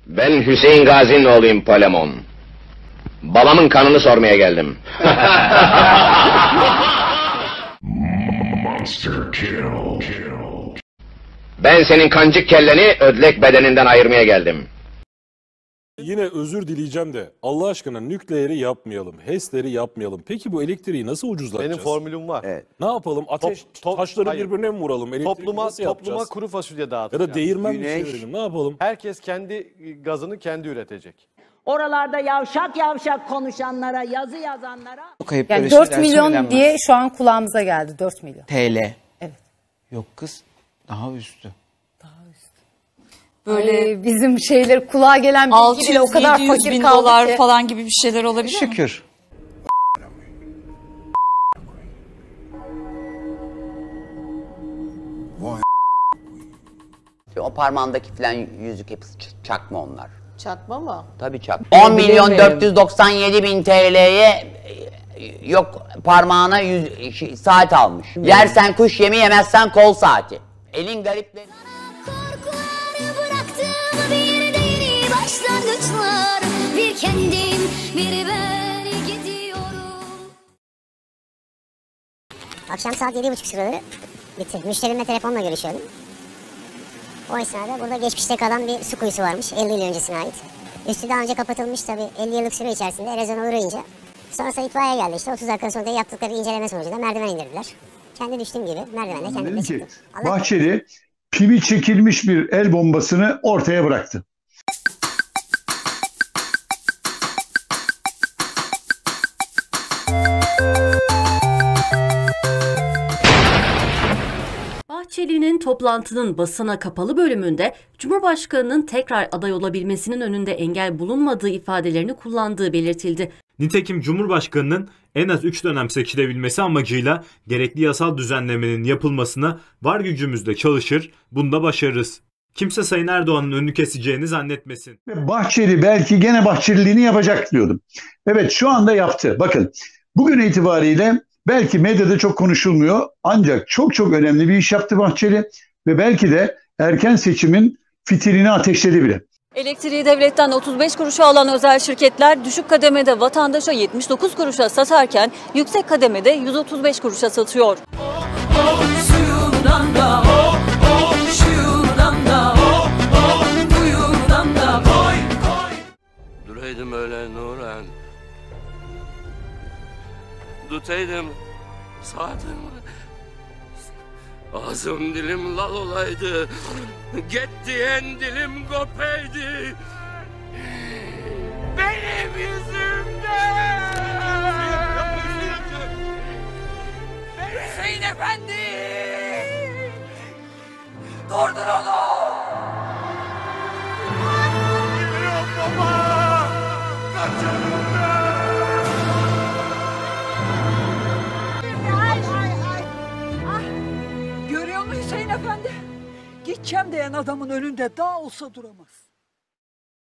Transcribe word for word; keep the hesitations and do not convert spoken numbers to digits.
Ben Hüseyin Gazi'nin oğluyum Polemon. Babamın kanını sormaya geldim. Monster kill. Ben senin kancık kelleni ödlek bedeninden ayırmaya geldim. Yine özür dileyeceğim de Allah aşkına nükleeri yapmayalım, HES'leri yapmayalım. Peki bu elektriği nasıl ucuzlatacağız? Benim formülüm var. Evet. Ne yapalım? Ateş Top- top- taşları hayır. birbirine mi vuralım? Elektriği Topluma, nasıl topluma yapacağız? kuru fasulye Ya dağıtacağız. da değirmen mi Güneş. çevirelim? Ne yapalım? Herkes kendi gazını kendi üretecek. Oralarda yavşak yavşak konuşanlara, yazı yazanlara... Kayıp Yani böyle dört şeyler milyon söylenmez. diye şu an kulağımıza geldi. dört milyon. T L. Evet. Yok kız. Daha üstü. Böyle bizim şeyler kulağa gelen bilgi bile o altı yüz kadar yedi yüz fakir bin kaldı dolar ki. falan gibi bir şeyler olabilir mi? Şükür. O parmağındaki filan yüzük hepsi ç- çakma onlar. Çakma mı? Tabii çakma. on milyon dört yüz doksan yedi bin T L'ye yok parmağına yüz, şey, saat almış. Yersen kuş yemi, yemezsen kol saati. Elin garipleri. Korkuları bıraktım, bir deli başlangıçlar. Bir kendim, bir ben gidiyorum. Akşam saat yedi buçuk sıraları bitti. Müşterimle telefonla görüşüyordum. O esnada burada geçmişte kalan bir su kuyusu varmış. elli yıl öncesine ait. Üstü daha önce kapatılmış tabii. elli yıllık süre içerisinde erozyona uğrayınca. Sonrasında itfaiye geldi işte. otuz dakika sonra yaptıkları inceleme sonucunda merdiven indirdiler. Kendi düştüğüm gibi merdivenle kendim de çıktım. Allah Bahçeli pimi çekilmiş bir el bombasını ortaya bıraktı. Bahçeli'nin toplantının basına kapalı bölümünde Cumhurbaşkanı'nın tekrar aday olabilmesinin önünde engel bulunmadığı ifadelerini kullandığı belirtildi. Nitekim Cumhurbaşkanı'nın en az üç dönem seçilebilmesi amacıyla gerekli yasal düzenlemenin yapılmasına var gücümüzle çalışır, bunda başarırız. Kimse Sayın Erdoğan'ın önünü keseceğini zannetmesin. Bahçeli belki gene bahçeliliğini yapacak diyordum. Evet, şu anda yaptı. Bakın, bugün itibariyle belki medyada çok konuşulmuyor ancak çok çok önemli bir iş yaptı Bahçeli ve belki de erken seçimin fitilini ateşledi bile. Elektriği devletten otuz beş kuruşa alan özel şirketler düşük kademede vatandaşa yetmiş dokuz kuruşa satarken yüksek kademede yüz otuz beş kuruşa satıyor. Duraydım öyle Nuran, tutaydım saatimi, ağzım dilim lal olaydı, getdiyen dilim kopaydı, benim yüzümden. Hüseyin Efendi, durdur onu. Görüyor musun Hüseyin Efendi? Gideceğim diyen adamın önünde daha olsa duramaz.